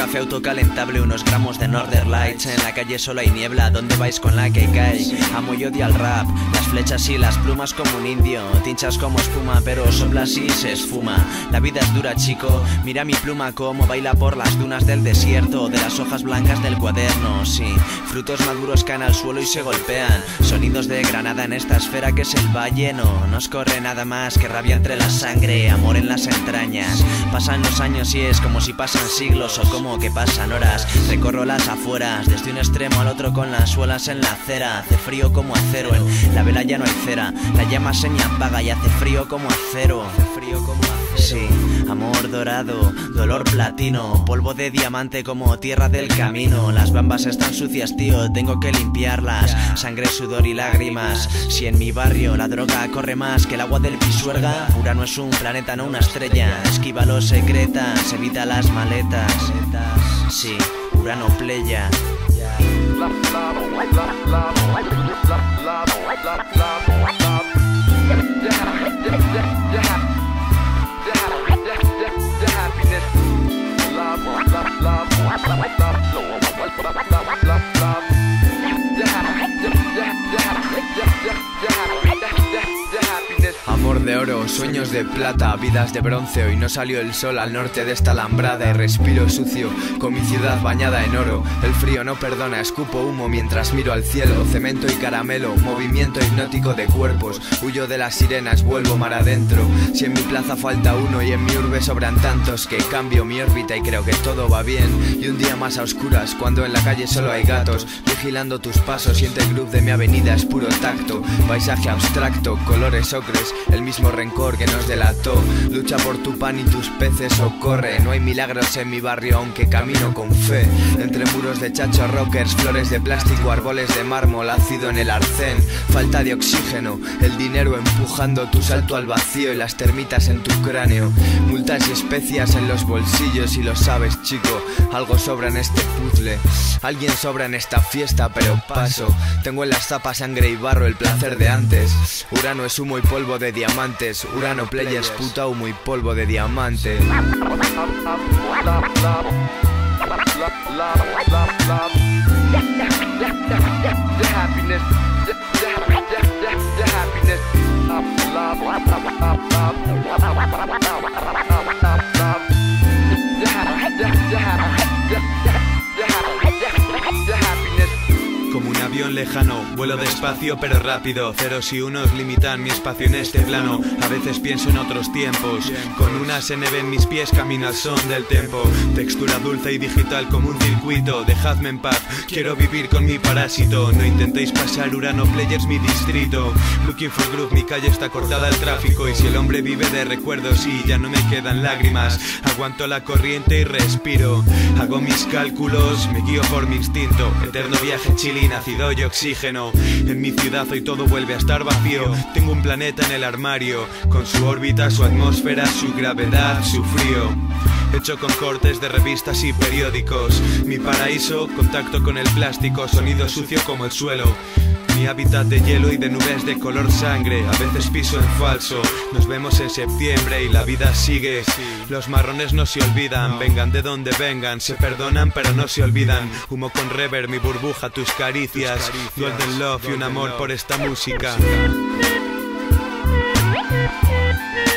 café autocalentable, unos gramos de Northern Lights. En la calle solo hay niebla, ¿dónde vais con la que cae? Amo y odio al rap, las flechas y las plumas como un indio. Tinchas como espuma, pero soplas y se esfuma. La vida es dura, chico, mira mi pluma como baila por las dunas del desierto, de las hojas blancas del cuaderno, sí. Frutos maduros caen al suelo y se golpean. Sonidos de Granada en esta esfera que es el valle. No nos corre nada más que rabia entre la sangre, amor en las entrañas. Pasan los años y es como si pasan siglos o como que pasan horas. Recorro las afueras, desde un extremo al otro con las suelas en la acera. Hace frío como acero, en la vela ya no hay cera. La llama seña apaga y hace frío como acero. Sí, amor dorado, dolor platino, polvo de diamante como tierra del camino. Las bambas están sucias, tío, tengo que limpiarlas. Sangre, sudor y lágrimas. Si en mi barrio la droga corre más que el agua del Pisuerga. Urano es un planeta, no una estrella. Esquívalo secretas, evita las maletas. Sí, Urano playa. Amor de oro, sueños de plata, vidas de bronce. Hoy no salió el sol al norte de esta alambrada y respiro sucio con mi ciudad bañada en oro. El frío no perdona, escupo humo mientras miro al cielo. Cemento y caramelo, movimiento hipnótico de cuerpos. Huyo de las sirenas, vuelvo mar adentro. Si en mi plaza falta uno y en mi urbe sobran tantos, que cambio mi órbita y creo que todo va bien. Y un día más a oscuras, cuando en la calle solo hay gatos vigilando tus pasos, siente el groove de mi avenida, es puro tacto. Paisaje abstracto, colores ocres, el mismo rencor que nos delató. Lucha por tu pan y tus peces o corre. No hay milagros en mi barrio aunque camino con fe. Entre muros de chacho rockers, flores de plástico, árboles de mármol, ácido en el arcén. Falta de oxígeno, el dinero empujando tu salto al vacío y las termitas en tu cráneo. Multas y especias en los bolsillos y lo sabes, chico, algo sobra en este puzzle. Alguien sobra en esta fiesta, pero paso. Tengo en las zapas sangre y barro, el placer de antes. Urano es humo y polvo de diamantes. Urano players, puta humo y polvo de diamante. Como un avión lejano, vuelo despacio pero rápido. Ceros y unos limitan mi espacio en este plano. A veces pienso en otros tiempos. Con una SNB en mis pies camino al son del tempo. Textura dulce y digital como un circuito. Dejadme en paz, quiero vivir con mi parásito. No intentéis pasar, Urano Players mi distrito. Looking for groove, mi calle está cortada al tráfico. Y si el hombre vive de recuerdos y ya no me quedan lágrimas, aguanto la corriente y respiro. Hago mis cálculos, me guío por mi instinto. Eterno viaje chilling, ácido y oxígeno. En mi ciudad hoy todo vuelve a estar vacío. Tengo un planeta en el armario, con su órbita, su atmósfera, su gravedad, su frío. Hecho con cortes de revistas y periódicos. Mi paraíso, contacto con el plástico. Sonido sucio como el suelo. Mi hábitat de hielo y de nubes de color sangre. A veces piso en falso. Nos vemos en septiembre y la vida sigue. Los marrones no se olvidan, vengan de donde vengan. Se perdonan pero no se olvidan. Humo con reverb, mi burbuja, tus caricias. Golden love y un amor por esta música.